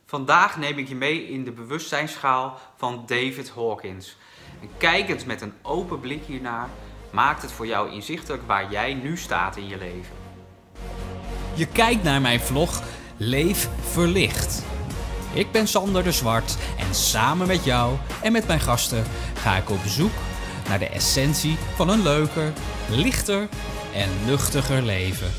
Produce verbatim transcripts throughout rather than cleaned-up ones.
Vandaag neem ik je mee in de bewustzijnsschaal van David Hawkins. En kijkend met een open blik hiernaar, maakt het voor jou inzichtelijk waar jij nu staat in je leven. Je kijkt naar mijn vlog Leef Verlicht. Ik ben Sander de Zwart en samen met jou en met mijn gasten ga ik op zoek naar de essentie van een leuker, lichter en luchtiger leven.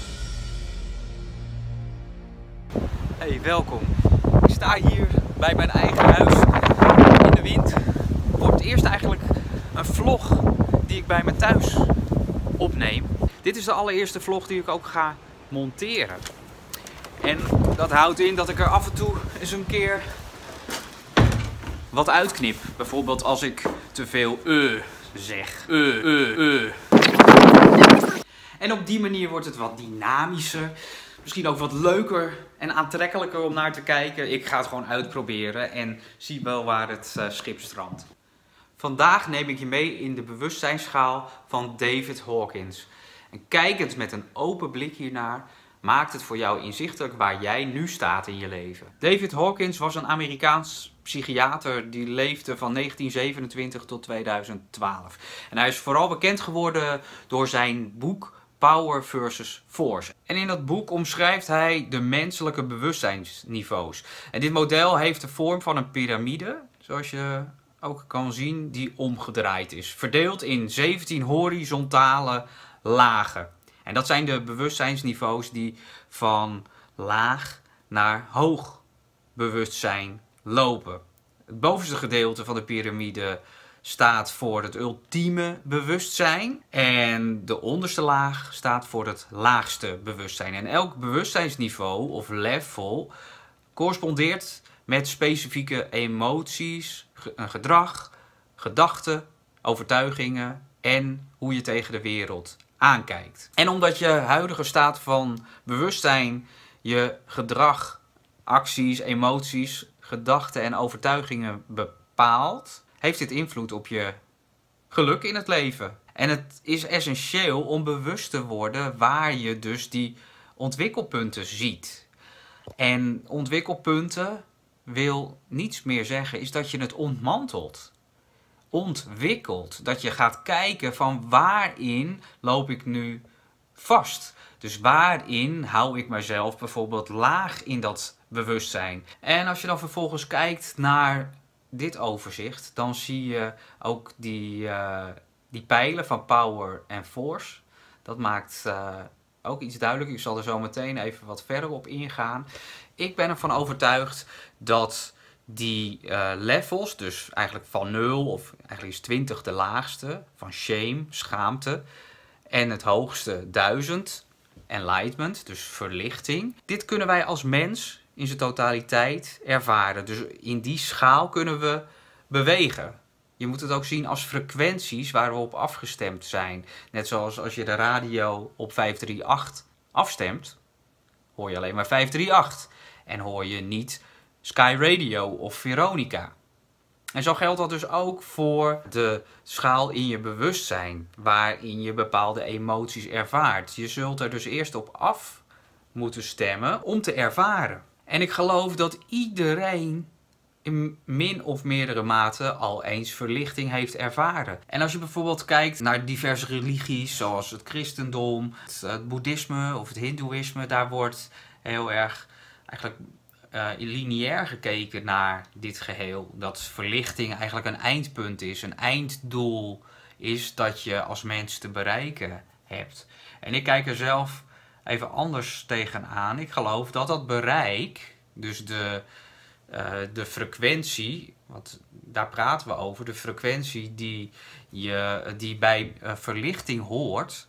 Hey, welkom. Ik sta hier bij mijn eigen huis in de wind. Voor het eerst eigenlijk een vlog die ik bij me thuis opneem. Dit is de allereerste vlog die ik ook ga monteren. En dat houdt in dat ik er af en toe eens een keer wat uitknip. Bijvoorbeeld als ik te veel eh zeg. Eh, eh, eh. En op die manier wordt het wat dynamischer. Misschien ook wat leuker en aantrekkelijker om naar te kijken. Ik ga het gewoon uitproberen en zie wel waar het uh, schip strandt. Vandaag neem ik je mee in de bewustzijnsschaal van David Hawkins. En kijkend met een open blik hiernaar, maakt het voor jou inzichtelijk waar jij nu staat in je leven. David Hawkins was een Amerikaans psychiater die leefde van negentien zevenentwintig tot tweeduizend twaalf. En hij is vooral bekend geworden door zijn boek Power versus Force. En in dat boek omschrijft hij de menselijke bewustzijnsniveaus. En dit model heeft de vorm van een piramide, zoals je ook kan zien, die omgedraaid is. Verdeeld in zeventien horizontale lagen. En dat zijn de bewustzijnsniveaus die van laag naar hoog bewustzijn lopen. Het bovenste gedeelte van de piramide staat voor het ultieme bewustzijn. En de onderste laag staat voor het laagste bewustzijn. En elk bewustzijnsniveau of level correspondeert met specifieke emoties, een gedrag, gedachten, overtuigingen en hoe je tegen de wereld aankijkt. En omdat je huidige staat van bewustzijn je gedrag, acties, emoties, gedachten en overtuigingen bepaalt, heeft dit invloed op je geluk in het leven. En het is essentieel om bewust te worden waar je dus die ontwikkelpunten ziet. En ontwikkelpunten wil niets meer zeggen, is dat je het ontmantelt. Ontwikkelt. Dat je gaat kijken van waarin loop ik nu vast. Dus waarin hou ik mezelf bijvoorbeeld laag in dat bewustzijn. En als je dan vervolgens kijkt naar dit overzicht, dan zie je ook die, uh, die pijlen van Power en Force. Dat maakt uh, ook iets duidelijk. Ik zal er zo meteen even wat verder op ingaan. Ik ben ervan overtuigd dat die uh, levels, dus eigenlijk van nul, of eigenlijk is twintig de laagste, van shame, schaamte, en het hoogste duizend, enlightenment, dus verlichting. Dit kunnen wij als mens in zijn totaliteit ervaren. Dus in die schaal kunnen we bewegen. Je moet het ook zien als frequenties waar we op afgestemd zijn. Net zoals als je de radio op vijf drie acht afstemt, hoor je alleen maar vijf drie acht. En hoor je niet Sky Radio of Veronica. En zo geldt dat dus ook voor de schaal in je bewustzijn, waarin je bepaalde emoties ervaart. Je zult er dus eerst op af moeten stemmen om te ervaren. En ik geloof dat iedereen in min of meerdere mate al eens verlichting heeft ervaren. En als je bijvoorbeeld kijkt naar diverse religies, zoals het christendom, het, het boeddhisme of het hindoeïsme, daar wordt heel erg eigenlijk uh, lineair gekeken naar dit geheel. Dat verlichting eigenlijk een eindpunt is, een einddoel is dat je als mens te bereiken hebt. En ik kijk er zelf even anders tegenaan. Ik geloof dat dat bereik, dus de, uh, de frequentie, want daar praten we over, de frequentie die, je, die bij uh, verlichting hoort,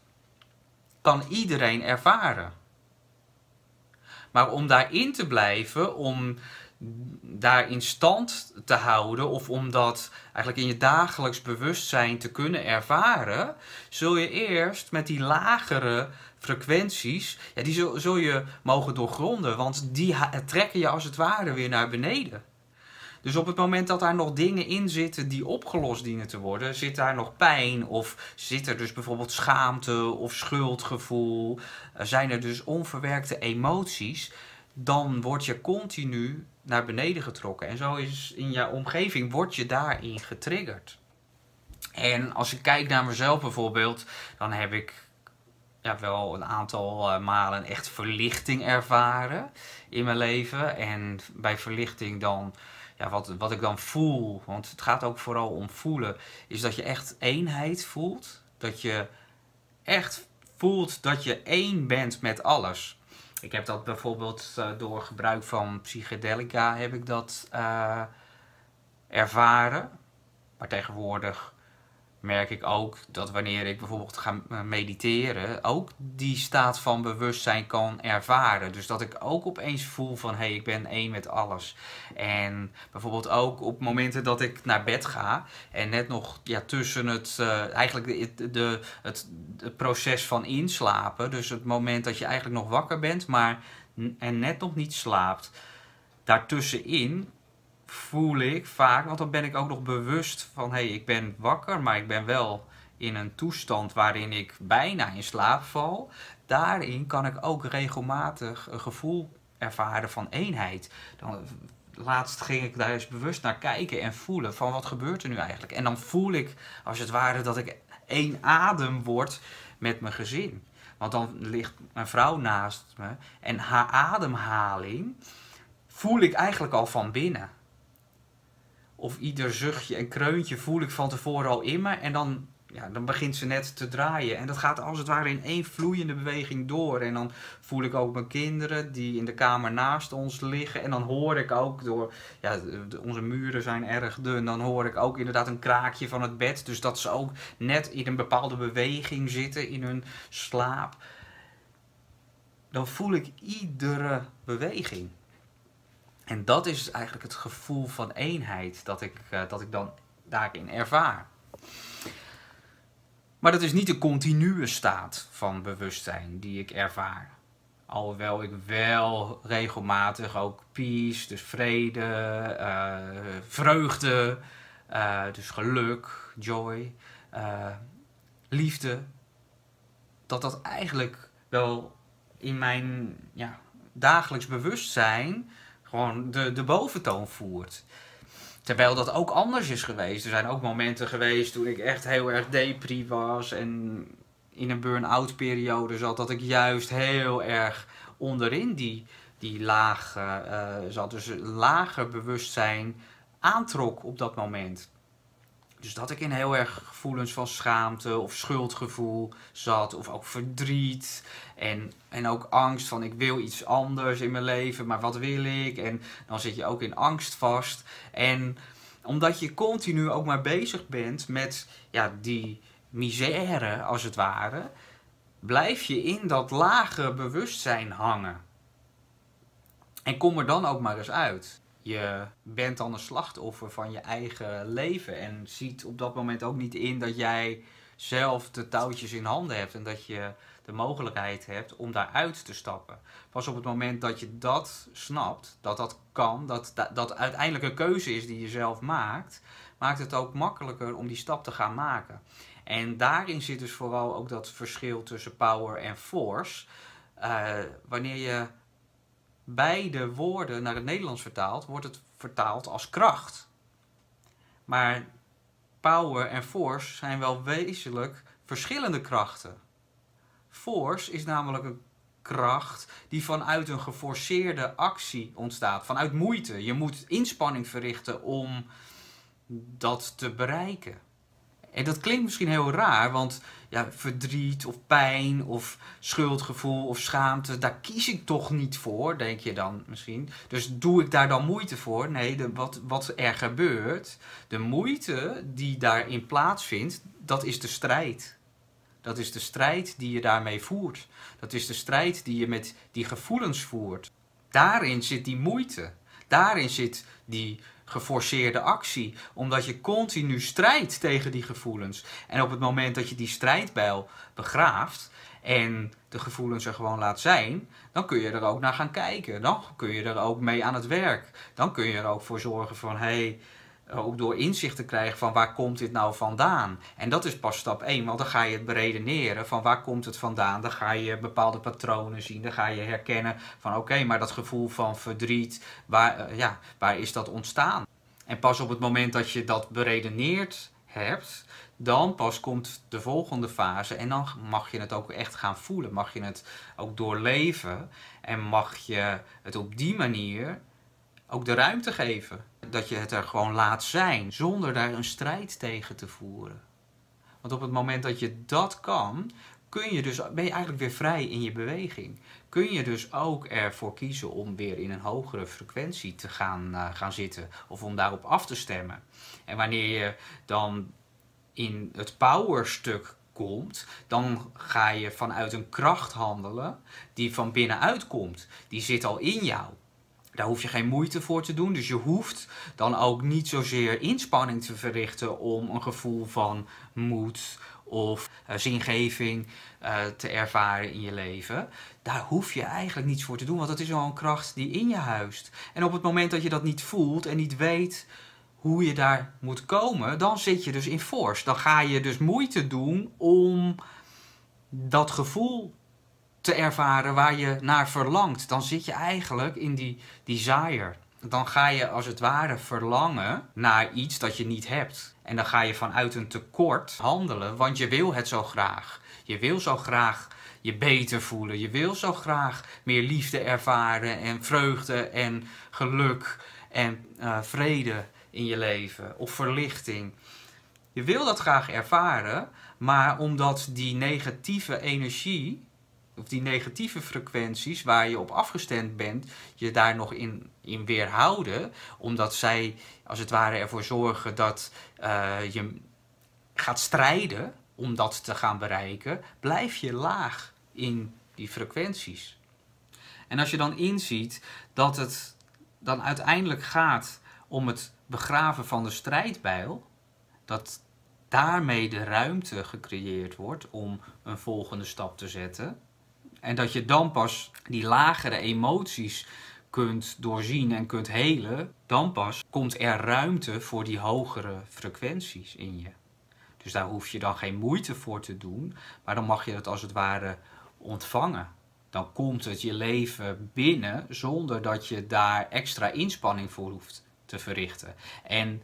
kan iedereen ervaren. Maar om daarin te blijven, om daar in stand te houden, of om dat eigenlijk in je dagelijks bewustzijn te kunnen ervaren, zul je eerst met die lagere frequenties, ja, die zul, zul je mogen doorgronden, want die trekken je als het ware weer naar beneden. Dus op het moment dat daar nog dingen in zitten die opgelost dienen te worden, zit daar nog pijn of zit er dus bijvoorbeeld schaamte of schuldgevoel, zijn er dus onverwerkte emoties, dan word je continu naar beneden getrokken. En zo is in jouw omgeving, word je daarin getriggerd. En als ik kijk naar mezelf bijvoorbeeld, dan heb ik ja, wel een aantal uh, malen echt verlichting ervaren in mijn leven. En bij verlichting dan, ja, wat, wat ik dan voel, want het gaat ook vooral om voelen, is dat je echt eenheid voelt. Dat je echt voelt dat je één bent met alles. Ik heb dat bijvoorbeeld uh, door gebruik van psychedelica heb ik dat uh, ervaren. Maar tegenwoordig merk ik ook dat wanneer ik bijvoorbeeld ga mediteren, ook die staat van bewustzijn kan ervaren. Dus dat ik ook opeens voel van, hé, hey, ik ben één met alles. En bijvoorbeeld ook op momenten dat ik naar bed ga en net nog ja, tussen het, uh, eigenlijk de, de, het, het proces van inslapen, dus het moment dat je eigenlijk nog wakker bent, maar en net nog niet slaapt, daartussenin voel ik vaak, want dan ben ik ook nog bewust van, hé, hey, ik ben wakker, maar ik ben wel in een toestand waarin ik bijna in slaap val. Daarin kan ik ook regelmatig een gevoel ervaren van eenheid. Dan, laatst ging ik daar eens bewust naar kijken en voelen van, wat gebeurt er nu eigenlijk? En dan voel ik als het ware dat ik één adem word met mijn gezin. Want dan ligt mijn vrouw naast me en haar ademhaling voel ik eigenlijk al van binnen. Of ieder zuchtje en kreuntje voel ik van tevoren al in me. En dan, ja, dan begint ze net te draaien. En dat gaat als het ware in één vloeiende beweging door. En dan voel ik ook mijn kinderen die in de kamer naast ons liggen. En dan hoor ik ook door, ja, de, onze muren zijn erg dun. Dan hoor ik ook inderdaad een kraakje van het bed. Dus dat ze ook net in een bepaalde beweging zitten in hun slaap. Dan voel ik iedere beweging. En dat is eigenlijk het gevoel van eenheid dat ik, uh, dat ik dan daarin ervaar. Maar dat is niet de continue staat van bewustzijn die ik ervaar. Alhoewel ik wel regelmatig ook peace, dus vrede, uh, vreugde, uh, dus geluk, joy, uh, liefde, dat dat eigenlijk wel in mijn ja, dagelijks bewustzijn gewoon de, de boventoon voert. Terwijl dat ook anders is geweest. Er zijn ook momenten geweest toen ik echt heel erg depri was en in een burn-out periode zat, dat ik juist heel erg onderin die, die laag uh, zat. Dus lager bewustzijn aantrok op dat moment. Dus dat ik in heel erg gevoelens van schaamte of schuldgevoel zat. Of ook verdriet. En, en ook angst van ik wil iets anders in mijn leven. Maar wat wil ik? En dan zit je ook in angst vast. En omdat je continu ook maar bezig bent met ja, die misère als het ware. Blijf je in dat lage bewustzijn hangen. En kom er dan ook maar eens uit. Je bent dan een slachtoffer van je eigen leven en ziet op dat moment ook niet in dat jij zelf de touwtjes in handen hebt en dat je de mogelijkheid hebt om daaruit te stappen. Pas op het moment dat je dat snapt, dat dat kan, dat dat, dat uiteindelijk een keuze is die je zelf maakt, maakt het ook makkelijker om die stap te gaan maken. En daarin zit dus vooral ook dat verschil tussen power en force. Uh, wanneer je beide woorden naar het Nederlands vertaalt, wordt het vertaald als kracht. Maar power en force zijn wel wezenlijk verschillende krachten. Force is namelijk een kracht die vanuit een geforceerde actie ontstaat, vanuit moeite. Je moet inspanning verrichten om dat te bereiken. En dat klinkt misschien heel raar, want ja, verdriet of pijn of schuldgevoel of schaamte, daar kies ik toch niet voor, denk je dan misschien. Dus doe ik daar dan moeite voor? Nee, de, wat, wat er gebeurt, de moeite die daarin plaatsvindt, dat is de strijd. Dat is de strijd die je daarmee voert. Dat is de strijd die je met die gevoelens voert. Daarin zit die moeite. Daarin zit die geforceerde actie, omdat je continu strijdt tegen die gevoelens. En op het moment dat je die strijdbijl begraaft en de gevoelens er gewoon laat zijn, dan kun je er ook naar gaan kijken. Dan kun je er ook mee aan het werk. Dan kun je er ook voor zorgen van, hé, hey, ook door inzicht te krijgen van waar komt dit nou vandaan. En dat is pas stap één, want dan ga je het beredeneren van waar komt het vandaan. Dan ga je bepaalde patronen zien, dan ga je herkennen van oké, okay, maar dat gevoel van verdriet, waar, uh, ja, waar is dat ontstaan? En pas op het moment dat je dat beredeneerd hebt, dan pas komt de volgende fase en dan mag je het ook echt gaan voelen. Mag je het ook doorleven en mag je het op die manier ook de ruimte geven. Dat je het er gewoon laat zijn, zonder daar een strijd tegen te voeren. Want op het moment dat je dat kan, kun je dus, ben je eigenlijk weer vrij in je beweging. Kun je dus ook ervoor kiezen om weer in een hogere frequentie te gaan, uh, gaan zitten. Of om daarop af te stemmen. En wanneer je dan in het powerstuk komt, dan ga je vanuit een kracht handelen die van binnenuit komt. Die zit al in jou. Daar hoef je geen moeite voor te doen. Dus je hoeft dan ook niet zozeer inspanning te verrichten om een gevoel van moed of uh, zingeving uh, te ervaren in je leven. Daar hoef je eigenlijk niets voor te doen, want dat is al een kracht die in je huist. En op het moment dat je dat niet voelt en niet weet hoe je daar moet komen, dan zit je dus in force. Dan ga je dus moeite doen om dat gevoel te ervaren waar je naar verlangt. Dan zit je eigenlijk in die desire. Dan ga je als het ware verlangen naar iets dat je niet hebt. En dan ga je vanuit een tekort handelen, want je wil het zo graag. Je wil zo graag je beter voelen. Je wil zo graag meer liefde ervaren en vreugde en geluk en uh, vrede in je leven. Of verlichting. Je wil dat graag ervaren, maar omdat die negatieve energie, of die negatieve frequenties waar je op afgestemd bent, je daar nog in, in weerhouden, omdat zij als het ware ervoor zorgen dat uh, je gaat strijden om dat te gaan bereiken, blijf je laag in die frequenties. En als je dan inziet dat het dan uiteindelijk gaat om het begraven van de strijdbijl, dat daarmee de ruimte gecreëerd wordt om een volgende stap te zetten. En dat je dan pas die lagere emoties kunt doorzien en kunt helen, dan pas komt er ruimte voor die hogere frequenties in je. Dus daar hoef je dan geen moeite voor te doen, maar dan mag je het als het ware ontvangen. Dan komt het je leven binnen zonder dat je daar extra inspanning voor hoeft te verrichten. En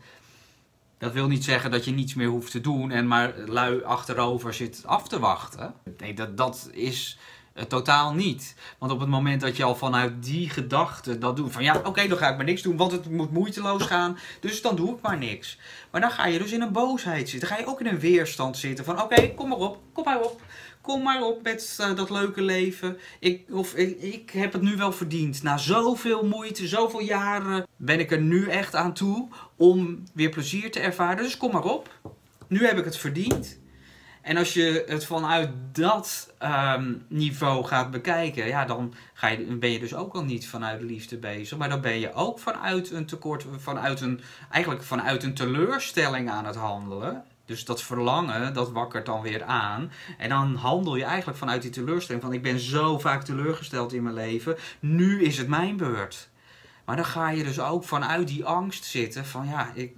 dat wil niet zeggen dat je niets meer hoeft te doen en maar lui achterover zit af te wachten. Nee, dat, dat is uh, totaal niet. Want op het moment dat je al vanuit die gedachte dat doet, van ja, oké, okay, dan ga ik maar niks doen, want het moet moeiteloos gaan, dus dan doe ik maar niks. Maar dan ga je dus in een boosheid zitten. Dan ga je ook in een weerstand zitten van oké, okay, kom maar op, kom maar op. Kom maar op met uh, dat leuke leven. Ik, of, ik, ik heb het nu wel verdiend. Na zoveel moeite, zoveel jaren ben ik er nu echt aan toe om weer plezier te ervaren. Dus kom maar op. Nu heb ik het verdiend. En als je het vanuit dat um, niveau gaat bekijken, ja, dan ga je, ben je dus ook al niet vanuit liefde bezig. Maar dan ben je ook vanuit een tekort, vanuit een, eigenlijk vanuit een teleurstelling aan het handelen. Dus dat verlangen, dat wakkert dan weer aan. En dan handel je eigenlijk vanuit die teleurstelling van ik ben zo vaak teleurgesteld in mijn leven. Nu is het mijn beurt. Maar dan ga je dus ook vanuit die angst zitten van ja, ik,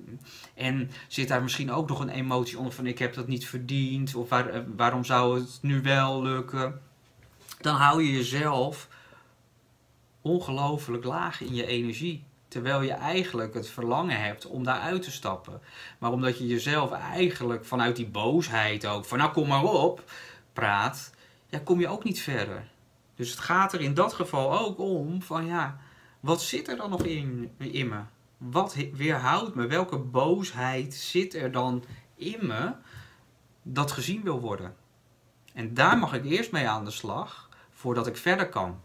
en zit daar misschien ook nog een emotie onder van ik heb dat niet verdiend. Of waar, waarom zou het nu wel lukken? Dan hou je jezelf ongelooflijk laag in je energie. Terwijl je eigenlijk het verlangen hebt om daar uit te stappen. Maar omdat je jezelf eigenlijk vanuit die boosheid ook, van nou kom maar op, praat, ja, kom je ook niet verder. Dus het gaat er in dat geval ook om van ja, wat zit er dan nog in, in me? Wat weerhoudt me? Welke boosheid zit er dan in me dat gezien wil worden? En daar mag ik eerst mee aan de slag voordat ik verder kan.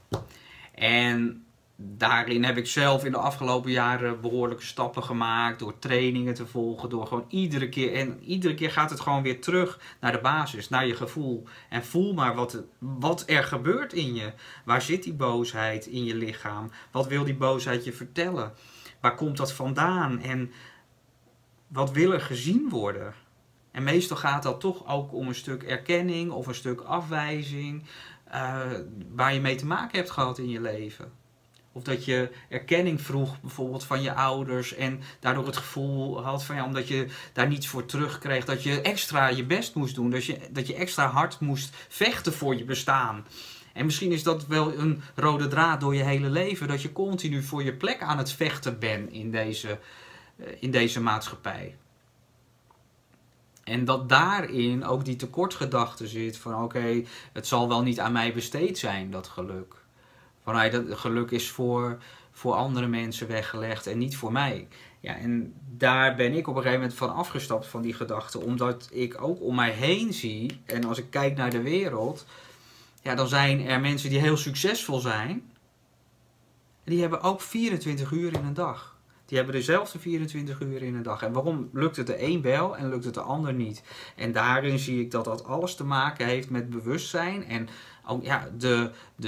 En daarin heb ik zelf in de afgelopen jaren behoorlijke stappen gemaakt. Door trainingen te volgen. Door gewoon iedere keer. En iedere keer gaat het gewoon weer terug naar de basis. Naar je gevoel. En voel maar wat, wat er gebeurt in je. Waar zit die boosheid in je lichaam? Wat wil die boosheid je vertellen? Waar komt dat vandaan? En wat wil er gezien worden? En meestal gaat dat toch ook om een stuk erkenning. Of een stuk afwijzing. Uh, waar je mee te maken hebt gehad in je leven. Of dat je erkenning vroeg bijvoorbeeld van je ouders en daardoor het gevoel had van ja, omdat je daar niets voor terugkreeg, dat je extra je best moest doen. Dat je, dat je extra hard moest vechten voor je bestaan. En misschien is dat wel een rode draad door je hele leven, dat je continu voor je plek aan het vechten bent in deze, in deze maatschappij. En dat daarin ook die tekortgedachte zit van oké, okay, het zal wel niet aan mij besteed zijn, dat geluk. Van hey, dat geluk is voor, voor andere mensen weggelegd en niet voor mij. Ja, en daar ben ik op een gegeven moment van afgestapt van die gedachte, omdat ik ook om mij heen zie, en als ik kijk naar de wereld, ja, dan zijn er mensen die heel succesvol zijn. En die hebben ook vierentwintig uur in een dag. Die hebben dezelfde vierentwintig uur in een dag. En waarom lukt het de een wel en lukt het de ander niet? En daarin zie ik dat dat alles te maken heeft met bewustzijn. En ook ja, de,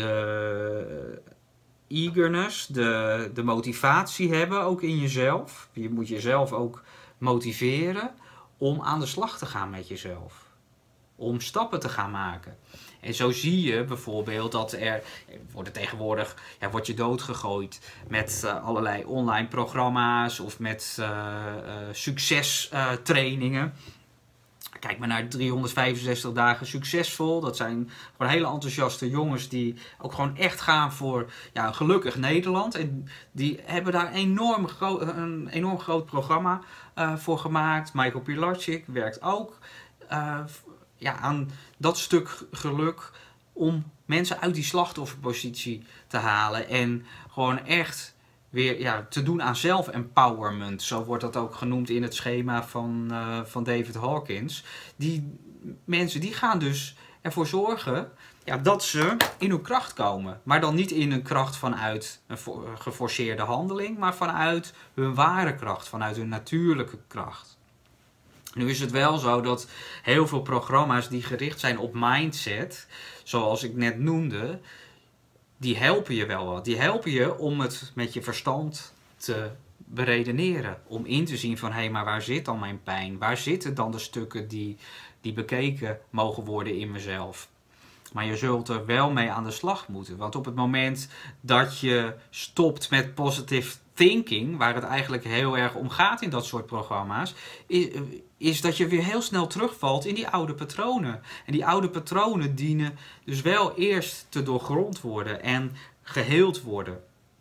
de eagerness, de, de motivatie hebben ook in jezelf. Je moet jezelf ook motiveren om aan de slag te gaan met jezelf. Om stappen te gaan maken. En zo zie je bijvoorbeeld dat er, worden tegenwoordig, ja, wordt je doodgegooid met uh, allerlei online programma's of met uh, uh, succestrainingen. Uh, Kijk maar naar driehonderdvijfenzestig dagen succesvol. Dat zijn gewoon hele enthousiaste jongens die ook gewoon echt gaan voor ja, een gelukkig Nederland. En die hebben daar enorm gro- een enorm groot programma uh, voor gemaakt. Michael Pilarczyk werkt ook Uh, Ja, aan dat stuk geluk om mensen uit die slachtofferpositie te halen en gewoon echt weer ja, te doen aan self-empowerment. Zo wordt dat ook genoemd in het schema van, uh, van David Hawkins. Die mensen die gaan dus ervoor zorgen ja, dat ze in hun kracht komen. Maar dan niet in hun kracht vanuit een geforceerde handeling, maar vanuit hun ware kracht, vanuit hun natuurlijke kracht. Nu is het wel zo dat heel veel programma's die gericht zijn op mindset, zoals ik net noemde, die helpen je wel wat. Die helpen je om het met je verstand te beredeneren. Om in te zien van, hé, hey, maar waar zit dan mijn pijn? Waar zitten dan de stukken die, die bekeken mogen worden in mezelf? Maar je zult er wel mee aan de slag moeten. Want op het moment dat je stopt met positive thinking, waar het eigenlijk heel erg om gaat in dat soort programma's, is, is dat je weer heel snel terugvalt in die oude patronen. En die oude patronen dienen dus wel eerst te doorgrond worden en geheeld worden.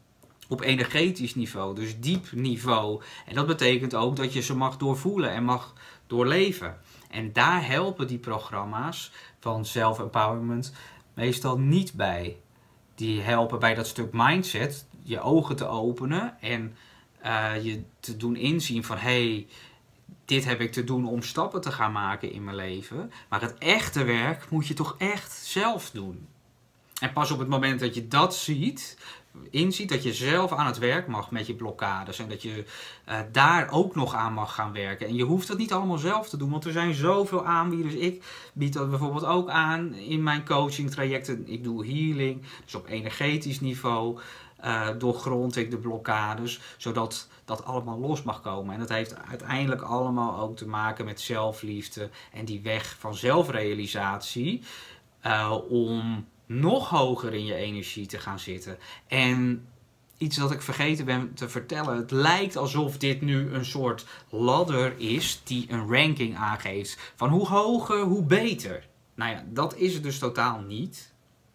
Op energetisch niveau, dus diep niveau. En dat betekent ook dat je ze mag doorvoelen en mag doorleven. En daar helpen die programma's van self-empowerment meestal niet bij. Die helpen bij dat stuk mindset, je ogen te openen en uh, je te doen inzien van, hé, hey, dit heb ik te doen om stappen te gaan maken in mijn leven. Maar het echte werk moet je toch echt zelf doen. En pas op het moment dat je dat ziet, inziet dat je zelf aan het werk mag met je blokkades. En dat je uh, daar ook nog aan mag gaan werken. En je hoeft dat niet allemaal zelf te doen, want er zijn zoveel aanbieders. Ik bied dat bijvoorbeeld ook aan in mijn coaching trajecten. Ik doe healing, dus op energetisch niveau uh, doorgrond ik de blokkades, zodat dat allemaal los mag komen. En dat heeft uiteindelijk allemaal ook te maken met zelfliefde en die weg van zelfrealisatie uh, om nog hoger in je energie te gaan zitten. En iets dat ik vergeten ben te vertellen. Het lijkt alsof dit nu een soort ladder is die een ranking aangeeft. Van hoe hoger, hoe beter. Nou ja, dat is het dus totaal niet.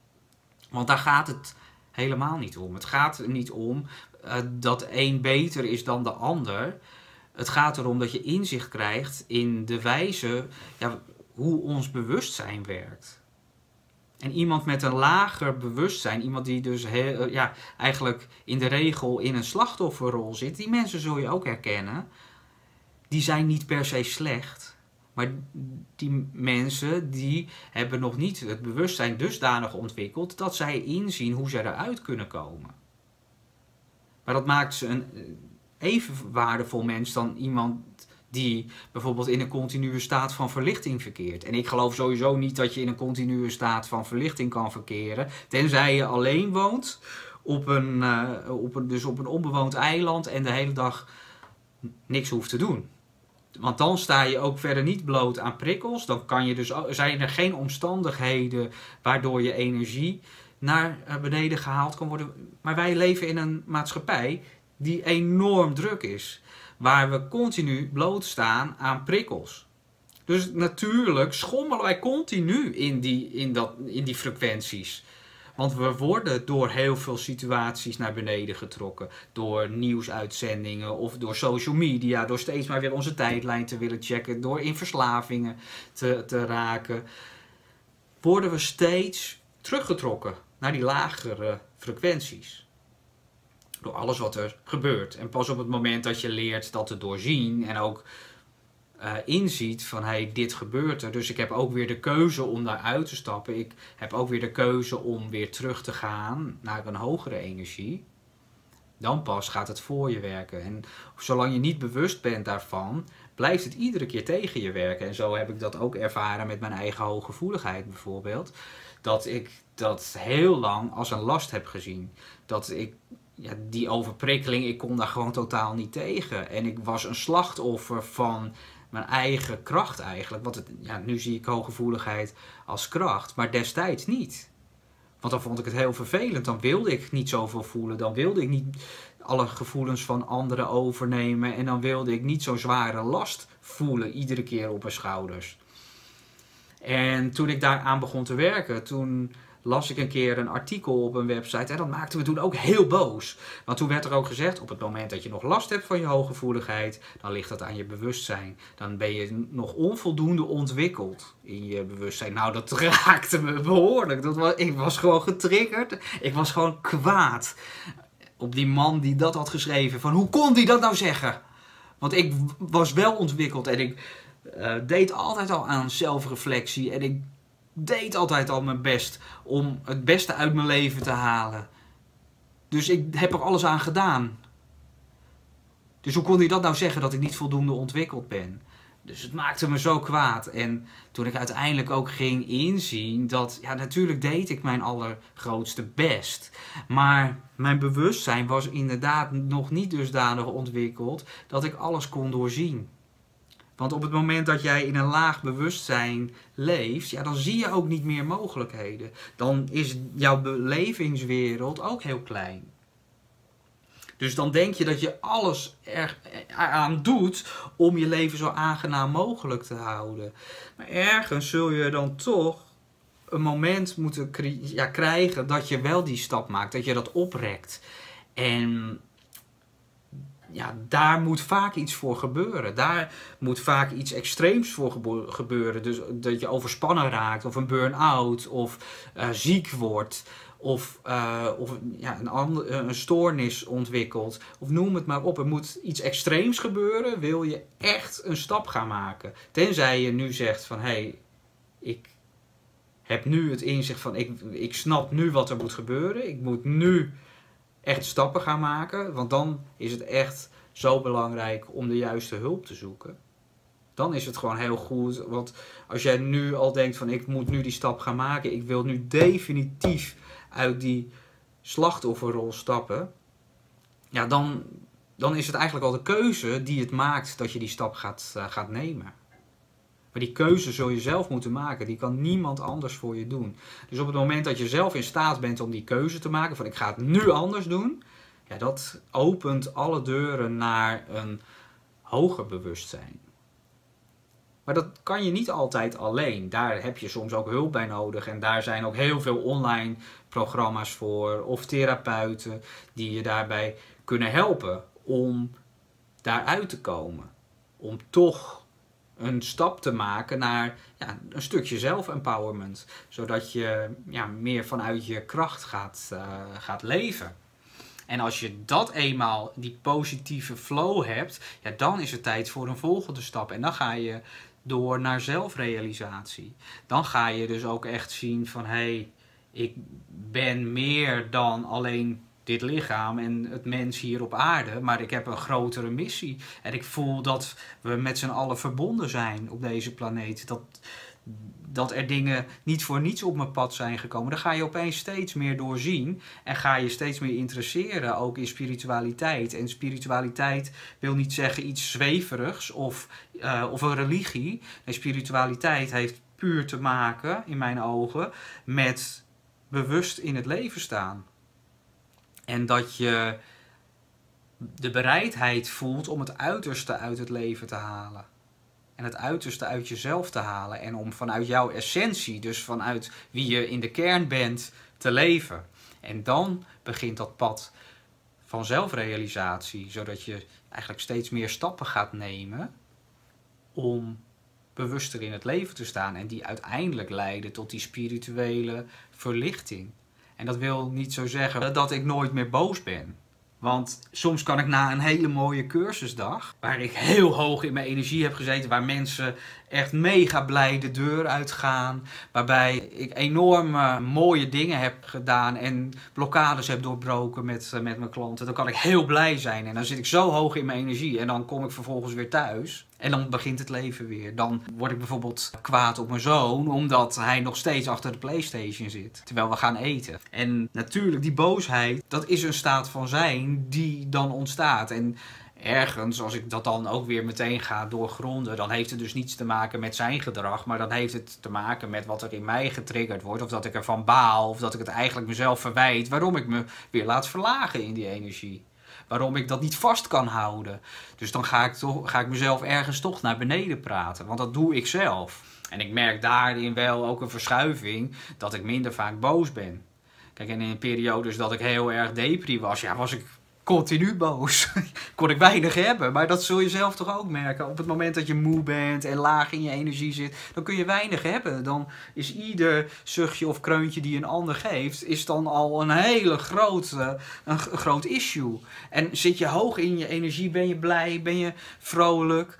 Want daar gaat het helemaal niet om. Het gaat er niet om uh, dat één beter is dan de ander. Het gaat erom dat je inzicht krijgt in de wijze ja, hoe ons bewustzijn werkt. En iemand met een lager bewustzijn, iemand die dus heel, ja, eigenlijk in de regel in een slachtofferrol zit, die mensen zul je ook herkennen, die zijn niet per se slecht. Maar die mensen die hebben nog niet het bewustzijn dusdanig ontwikkeld dat zij inzien hoe ze eruit kunnen komen. Maar dat maakt ze een even waardevol mens dan iemand die bijvoorbeeld in een continue staat van verlichting verkeert. En ik geloof sowieso niet dat je in een continue staat van verlichting kan verkeren, tenzij je alleen woont, op een, uh, op een, dus op een onbewoond eiland en de hele dag niks hoeft te doen. Want dan sta je ook verder niet bloot aan prikkels. Dan kan je dus, zijn er geen omstandigheden waardoor je energie naar beneden gehaald kan worden. Maar wij leven in een maatschappij die enorm druk is. Waar we continu blootstaan aan prikkels. Dus natuurlijk schommelen wij continu in die, in dat, in die frequenties. Want we worden door heel veel situaties naar beneden getrokken. Door nieuwsuitzendingen of door social media. Door steeds maar weer onze tijdlijn te willen checken. Door in verslavingen te, te raken. Worden we steeds teruggetrokken naar die lagere frequenties. Door alles wat er gebeurt. En pas op het moment dat je leert dat te doorzien en ook uh, inziet van hey, dit gebeurt er. Dus ik heb ook weer de keuze om daaruit te stappen. Ik heb ook weer de keuze om weer terug te gaan naar een hogere energie. Dan pas gaat het voor je werken. En zolang je niet bewust bent daarvan, blijft het iedere keer tegen je werken. En zo heb ik dat ook ervaren met mijn eigen hooggevoeligheid bijvoorbeeld. Dat ik dat heel lang als een last heb gezien. Dat ik ja, die overprikkeling, ik kon daar gewoon totaal niet tegen. En ik was een slachtoffer van mijn eigen kracht eigenlijk. Want het, ja, nu zie ik hooggevoeligheid als kracht, maar destijds niet. Want dan vond ik het heel vervelend. Dan wilde ik niet zoveel voelen. Dan wilde ik niet alle gevoelens van anderen overnemen. En dan wilde ik niet zo'n zware last voelen iedere keer op mijn schouders. En toen ik daaraan begon te werken, toen las ik een keer een artikel op een website en dat maakte me toen ook heel boos. Want toen werd er ook gezegd, op het moment dat je nog last hebt van je hooggevoeligheid, dan ligt dat aan je bewustzijn. Dan ben je nog onvoldoende ontwikkeld in je bewustzijn. Nou, dat raakte me behoorlijk. Dat was, ik was gewoon getriggerd. Ik was gewoon kwaad op die man die dat had geschreven. Van hoe kon die dat nou zeggen? Want ik was wel ontwikkeld en ik uh, deed altijd al aan zelfreflectie en ik deed altijd al mijn best om het beste uit mijn leven te halen. Dus ik heb er alles aan gedaan. Dus hoe kon hij dat nou zeggen dat ik niet voldoende ontwikkeld ben? Dus het maakte me zo kwaad. En toen ik uiteindelijk ook ging inzien dat, ja, natuurlijk deed ik mijn allergrootste best. Maar mijn bewustzijn was inderdaad nog niet dusdanig ontwikkeld dat ik alles kon doorzien. Want op het moment dat jij in een laag bewustzijn leeft, ja, dan zie je ook niet meer mogelijkheden. Dan is jouw belevingswereld ook heel klein. Dus dan denk je dat je alles eraan doet om je leven zo aangenaam mogelijk te houden. Maar ergens zul je dan toch een moment moeten ja, krijgen dat je wel die stap maakt, dat je dat oprekt. En ja, daar moet vaak iets voor gebeuren. Daar moet vaak iets extreems voor gebeuren. Dus dat je overspannen raakt, of een burn-out, of uh, ziek wordt, of, uh, of ja, een, ander, een stoornis ontwikkelt. Of noem het maar op. Er moet iets extreems gebeuren, wil je echt een stap gaan maken. Tenzij je nu zegt van, hé, hey, ik heb nu het inzicht van, ik, ik snap nu wat er moet gebeuren. Ik moet nu echt stappen gaan maken, want dan is het echt zo belangrijk om de juiste hulp te zoeken. Dan is het gewoon heel goed, want als jij nu al denkt van ik moet nu die stap gaan maken, ik wil nu definitief uit die slachtofferrol stappen, ja, dan, dan is het eigenlijk al de keuze die het maakt dat je die stap gaat, uh, gaat nemen. Maar die keuze zul je zelf moeten maken. Die kan niemand anders voor je doen. Dus op het moment dat je zelf in staat bent om die keuze te maken, van ik ga het nu anders doen, ja, dat opent alle deuren naar een hoger bewustzijn. Maar dat kan je niet altijd alleen. Daar heb je soms ook hulp bij nodig. En daar zijn ook heel veel online programma's voor, of therapeuten die je daarbij kunnen helpen om daaruit te komen. Om toch een stap te maken naar ja, een stukje zelf-empowerment. Zodat je ja, meer vanuit je kracht gaat, uh, gaat leven. En als je dat eenmaal, die positieve flow hebt, ja, dan is het tijd voor een volgende stap. En dan ga je door naar zelfrealisatie. Dan ga je dus ook echt zien van, hé, hey, ik ben meer dan alleen dit lichaam en het mens hier op aarde, maar ik heb een grotere missie. En ik voel dat we met z'n allen verbonden zijn op deze planeet. Dat, dat er dingen niet voor niets op mijn pad zijn gekomen. Dan ga je opeens steeds meer doorzien en ga je steeds meer interesseren, ook in spiritualiteit. En spiritualiteit wil niet zeggen iets zweverigs of, uh, of een religie. Nee, spiritualiteit heeft puur te maken, in mijn ogen, met bewust in het leven staan. En dat je de bereidheid voelt om het uiterste uit het leven te halen. En het uiterste uit jezelf te halen. En om vanuit jouw essentie, dus vanuit wie je in de kern bent, te leven. En dan begint dat pad van zelfrealisatie. Zodat je eigenlijk steeds meer stappen gaat nemen om bewuster in het leven te staan. En die uiteindelijk leiden tot die spirituele verlichting. En dat wil niet zo zeggen dat ik nooit meer boos ben. Want soms kan ik na een hele mooie cursusdag, waar ik heel hoog in mijn energie heb gezeten, waar mensen echt mega blij de deur uitgaan, waarbij ik enorm mooie dingen heb gedaan en blokkades heb doorbroken met, met mijn klanten, dan kan ik heel blij zijn en dan zit ik zo hoog in mijn energie en dan kom ik vervolgens weer thuis. En dan begint het leven weer. Dan word ik bijvoorbeeld kwaad op mijn zoon, omdat hij nog steeds achter de PlayStation zit. Terwijl we gaan eten. En natuurlijk, die boosheid, dat is een staat van zijn die dan ontstaat. En ergens, als ik dat dan ook weer meteen ga doorgronden, dan heeft het dus niets te maken met zijn gedrag. Maar dan heeft het te maken met wat er in mij getriggerd wordt. Of dat ik ervan baal, of dat ik het eigenlijk mezelf verwijt. Waarom ik me weer laat verlagen in die energie. Waarom ik dat niet vast kan houden. Dus dan ga ik, toch, ga ik mezelf ergens toch naar beneden praten. Want dat doe ik zelf. En ik merk daarin wel ook een verschuiving dat ik minder vaak boos ben. Kijk, en in periodes dat ik heel erg depri was, ja, was ik continu boos. Kon ik weinig hebben, maar dat zul je zelf toch ook merken. Op het moment dat je moe bent en laag in je energie zit, dan kun je weinig hebben. Dan is ieder zuchtje of kreuntje die een ander geeft, is dan al een hele grote, een groot issue. En zit je hoog in je energie, ben je blij, ben je vrolijk,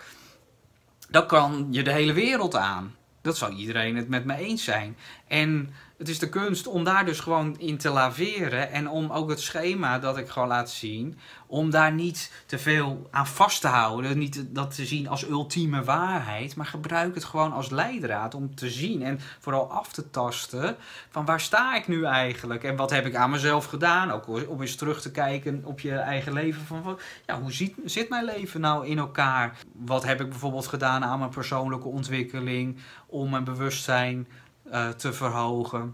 dan kan je de hele wereld aan. Dat zou iedereen het met me eens zijn. En het is de kunst om daar dus gewoon in te laveren. En om ook het schema dat ik gewoon laat zien, om daar niet te veel aan vast te houden. Niet dat te zien als ultieme waarheid. Maar gebruik het gewoon als leidraad om te zien. En vooral af te tasten van waar sta ik nu eigenlijk? En wat heb ik aan mezelf gedaan? Ook om eens terug te kijken op je eigen leven. Van, ja, hoe ziet, zit mijn leven nou in elkaar? Wat heb ik bijvoorbeeld gedaan aan mijn persoonlijke ontwikkeling? Om mijn bewustzijn Uh, te verhogen.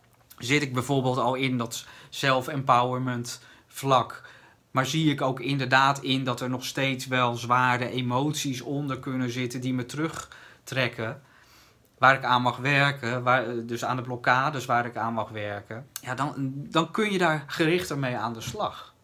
Zit ik bijvoorbeeld al in dat self-empowerment vlak, maar zie ik ook inderdaad in dat er nog steeds wel zware emoties onder kunnen zitten die me terugtrekken, waar ik aan mag werken, waar, dus aan de blokkades waar ik aan mag werken, ja, dan, dan kun je daar gerichter mee aan de slag.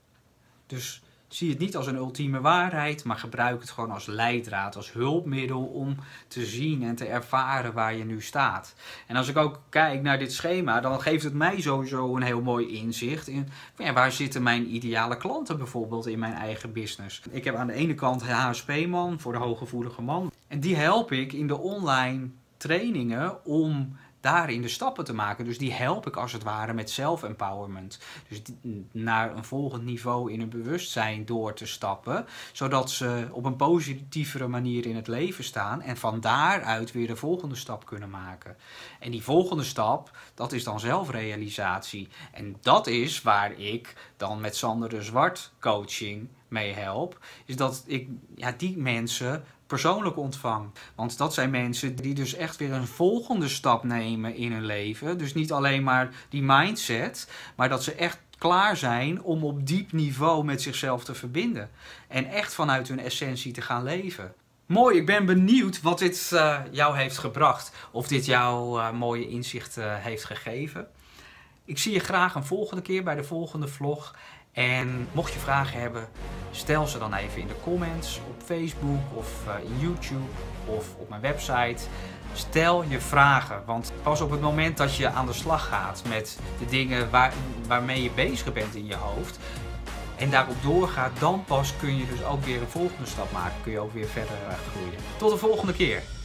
Dus zie het niet als een ultieme waarheid, maar gebruik het gewoon als leidraad, als hulpmiddel om te zien en te ervaren waar je nu staat. En als ik ook kijk naar dit schema, dan geeft het mij sowieso een heel mooi inzicht in ja, waar zitten mijn ideale klanten bijvoorbeeld in mijn eigen business. Ik heb aan de ene kant H S P-man voor de hooggevoelige man. En die help ik in de online trainingen om daarin de stappen te maken. Dus die help ik als het ware met self-empowerment. Dus naar een volgend niveau in hun bewustzijn door te stappen. Zodat ze op een positievere manier in het leven staan. En van daaruit weer de volgende stap kunnen maken. En die volgende stap, dat is dan zelfrealisatie. En dat is waar ik dan met Sander de Zwart coaching mee help. Is dat ik ja, die mensen persoonlijk ontvang. Want dat zijn mensen die dus echt weer een volgende stap nemen in hun leven. Dus niet alleen maar die mindset, maar dat ze echt klaar zijn om op diep niveau met zichzelf te verbinden. En echt vanuit hun essentie te gaan leven. Mooi, ik ben benieuwd wat dit uh, jou heeft gebracht. Of dit jou uh, mooie inzichten uh, heeft gegeven. Ik zie je graag een volgende keer bij de volgende vlog. En mocht je vragen hebben, stel ze dan even in de comments op Facebook of uh, in YouTube of op mijn website. Stel je vragen, want pas op het moment dat je aan de slag gaat met de dingen waar, waarmee je bezig bent in je hoofd en daarop doorgaat, dan pas kun je dus ook weer een volgende stap maken. Kun je ook weer verder uh, groeien. Tot de volgende keer.